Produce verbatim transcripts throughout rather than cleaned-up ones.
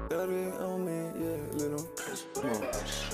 thirty on me, yeah, little. Come on.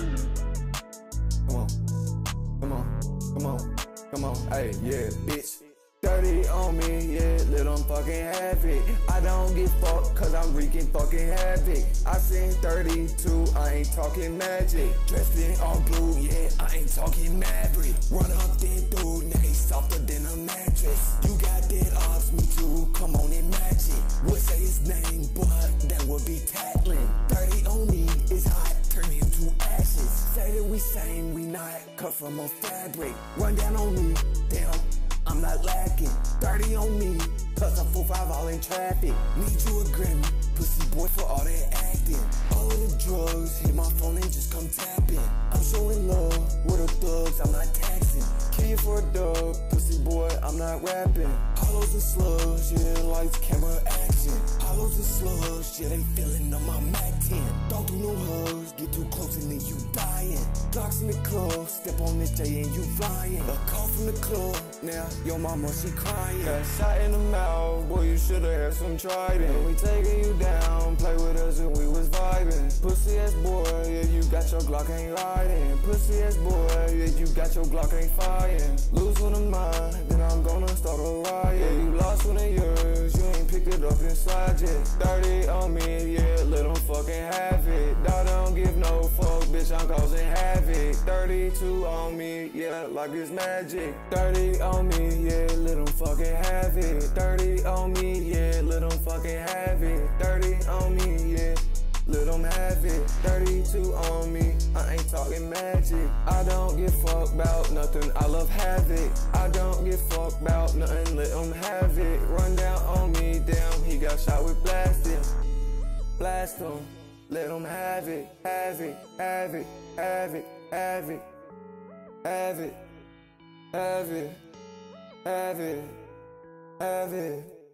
Come on. Come on. Come on. Come on. Hey, yeah, bitch. thirty on me, yeah, little fucking happy. I don't get fucked cause I'm wreaking fucking havoc. I seen thirty-two, I ain't talking magic. Dressed in all blue, yeah, I ain't talking maverick. Run up then through, now he softer than a mattress. You got dead ops, me too, come on and match it. Would say his name, but that would be tackling. thirty on me is hot, turn him to ashes. Say that we same, we not, cut from a fabric. Run down on me, damn, I'm not lacking. thirty on me, plus I'm four five all in traffic. Need you a Grammy, pussy boy for all that acting. All of the drugs, hit my phone and just come tapping. I'm showing love with the thugs, I'm not taxing. Kill you for a dub, pussy boy, I'm not rapping. Hollows and slugs, yeah, lights, camera, action. Hollows and slugs, yeah, they feeling on my Mac ten. Don't do no hugs, get too close and then you dying. Glocks in the club, step on the J and you flying. A call from the club, now your mama, she crying. Got shot in the mouth, boy, you should've had some trident. We taking you down, play with us and we was vibing. Pussy ass boy, yeah, you got your Glock ain't riding. Pussy ass boy, yeah, you got your Glock ain't firing. Lose one of mine, then I'm gonna start a riot. Yeah, you lost one of yours, you ain't picked it up inside yet. thirty on me, yeah, let them fucking have it. Dog don't give no fuck, bitch, I'm causing havoc. thirty-two on me, yeah, like it's magic. thirty on me, yeah, let them fucking have it. thirty on me, yeah, let them fucking have it. thirty on me, yeah, let them have it. thirty-two on me, I ain't talking magic. I don't give fuck about nothing, I love havoc. I don't give fuck about nothing, let them have it. Run down on me, damn, he got shot with blasting. Blast him, let them have it, have it, have it, have it, have it, have it, have it, have it, have it.